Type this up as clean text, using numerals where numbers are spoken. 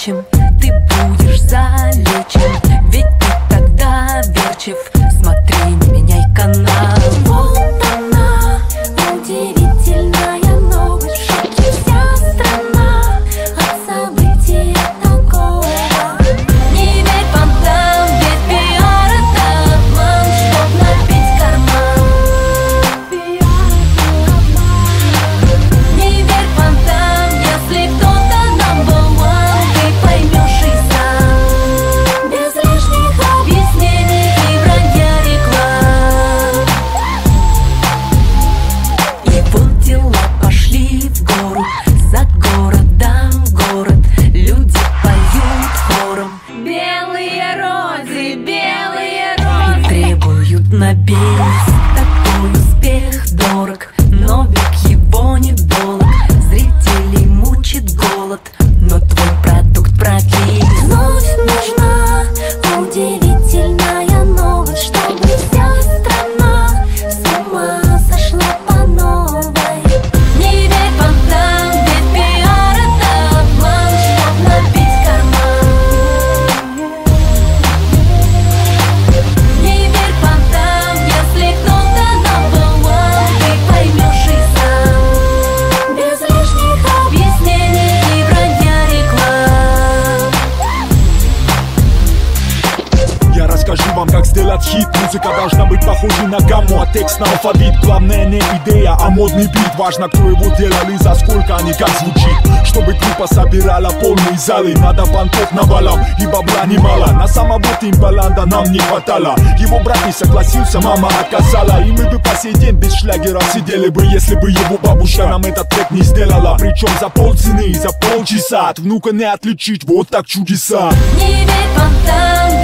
залечим, ты будешь залечен, ведь ты тогда верчив. Смотри, не меняй канал. Вот она, удивительная новость, в шоке вся страна от события такого. Не верь понтам, ведь пиар это обман, чтоб набить карман. Не верь понтам, если кто-то number one, ты поймешь и сам, без лишних объяснений и вранья реклам. И вот дела пошли в гору, за городом город, люди поют хором. Белые розы, белые розы, требуют на бис. Такой успех дорог, но век его недолг. Зрителей мучит голод, но твой продукт продлит. Вновь нужна удивительная новость, чтобы вся страна с ума сошла по новой. Не верь понтам, ведь пиар это обман, чтоб набить карман. Не верь понтам, если кто-то number one, ты поймешь и сам, без лишних объяснений и вранья реклам. Я расскажу вам, как сделать хит. Музыка должна быть похожа на гамму, а текст на алфавит. Главное не идея, а модный бит. Важно, кто его делал и за сколько, а не как звучит. Чтобы группа собирала полные залы, надо понтов навалом и бабла немало. На самого Тимбаланда нам не хватало. Его брат не согласился, мама отказала. И мы бы по сей день без шлягера сидели бы, если бы его бабушка нам этот трек не сделала. Причем за полцены и за полчаса от внука не отличить, вот так чудеса. Не верь понтам,